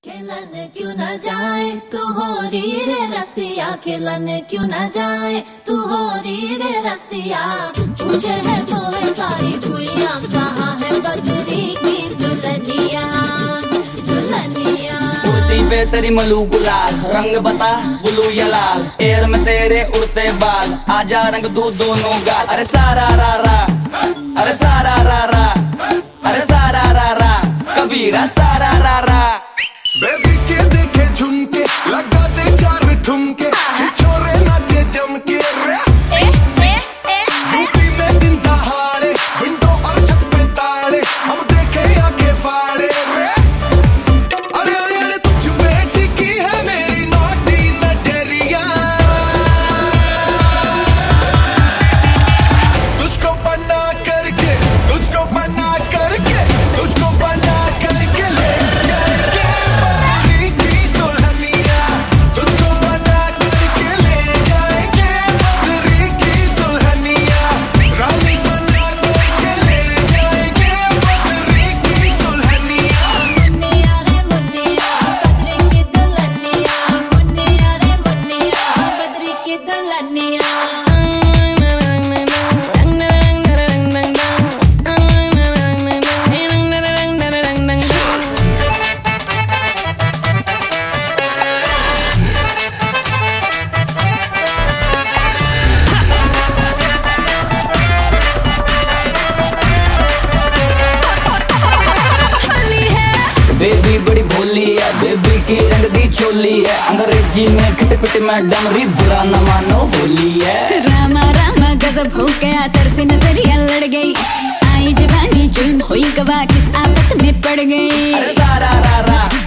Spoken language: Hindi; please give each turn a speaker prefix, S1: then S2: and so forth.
S1: खेलन क्यों न जाए तू हो री रे रसिया, खेलन क्यों न जाए तू हो री रे रसिया। पूछे है तो है सारी भुइया, कहाँ है बदरी की दुल्हनिया दुल्हनिया।
S2: कुर्ती पे तेरी मलू गुलाल, रंग बता ब्लू या लाल, एयर में तेरे उड़ते बाल, आजा रंग दू दोनों गाल। अरे सारा रा रा, अरे सारा रा रा, अरे सारा रा रा, कबीरा सारा रा रा।
S3: बेबी के देखे झुमके, लगा दे चार ठुमके, छोरे नाचे जम के रे। यूपी में दिन दहाड़े, विंडो और छत पे ताड़े, हम देखे आके फाड़े रे। अरे अरे अरे तुझ पे टिकी है मेरी नौटी नजरिया, तुझको बना करके, तुझको बना करके, तुझको बना करके ले जाएंगे बदरी की दुल्हनिया, तुझको बना करके ले जाएंगे बदरी की दुल्हनिया, रानी बना करके ले जाएंगे बदरी की दुल्हनिया।
S1: मुन्निया रे मुन्निया बदरी की दुल्हनिया, मुन्निया रे मुन्निया बदरी की दुल्हनिया।
S2: बेबी बड़ी भोली है, बेबी की रंग दी चोली है, अंग्रेजी में खिट पिट मैडम री, बुरा न मानो होली है।
S4: रामा रामा गजब हो गया, तरसे नजरिया लड़ गई, आई जवानी जुल्म हुई गवा, किस आफत में पड़ गई।
S2: अरे सारा रा रा,